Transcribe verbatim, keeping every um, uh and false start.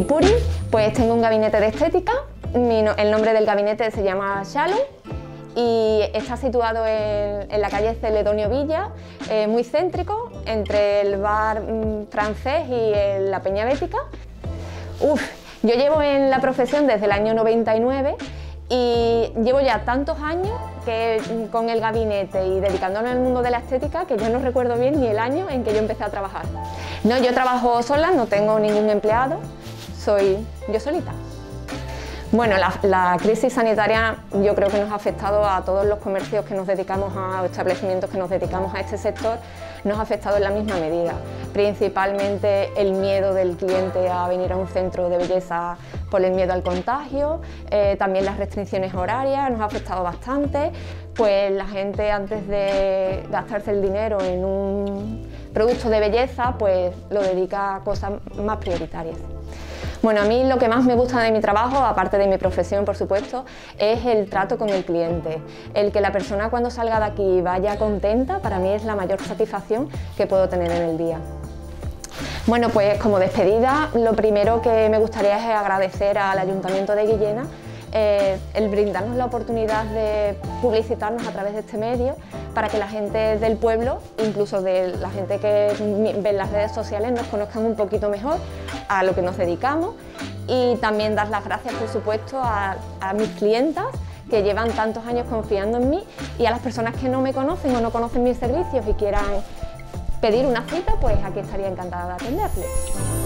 Puri, pues tengo un gabinete de estética. Mi no, el nombre del gabinete se llama Shalom y está situado en, en la calle Celedonio Villa, eh, muy céntrico, entre el bar mmm, francés y el, la Peña Bética. Uf, yo llevo en la profesión desde el año noventa y nueve y llevo ya tantos años que con el gabinete y dedicándome al mundo de la estética que yo no recuerdo bien ni el año en que yo empecé a trabajar. No, yo trabajo sola, no tengo ningún empleado, soy yo solita. Bueno, la, la crisis sanitaria yo creo que nos ha afectado a todos los comercios que nos dedicamos a, o establecimientos que nos dedicamos a este sector, nos ha afectado en la misma medida. Principalmente el miedo del cliente a venir a un centro de belleza por el miedo al contagio, eh, también las restricciones horarias nos ha afectado bastante, pues la gente antes de gastarse el dinero en un producto de belleza, pues lo dedica a cosas más prioritarias. Bueno, a mí lo que más me gusta de mi trabajo, aparte de mi profesión por supuesto, es el trato con el cliente. El que la persona cuando salga de aquí vaya contenta, para mí es la mayor satisfacción que puedo tener en el día. Bueno, pues como despedida, lo primero que me gustaría es agradecer al Ayuntamiento de Guillena eh, el brindarnos la oportunidad de publicitarnos a través de este medio para que la gente del pueblo, incluso de la gente que ve en las redes sociales, nos conozcan un poquito mejor a lo que nos dedicamos y también dar las gracias, por supuesto, a, a mis clientas que llevan tantos años confiando en mí y a las personas que no me conocen o no conocen mis servicios y quieran pedir una cita, pues aquí estaría encantada de atenderles.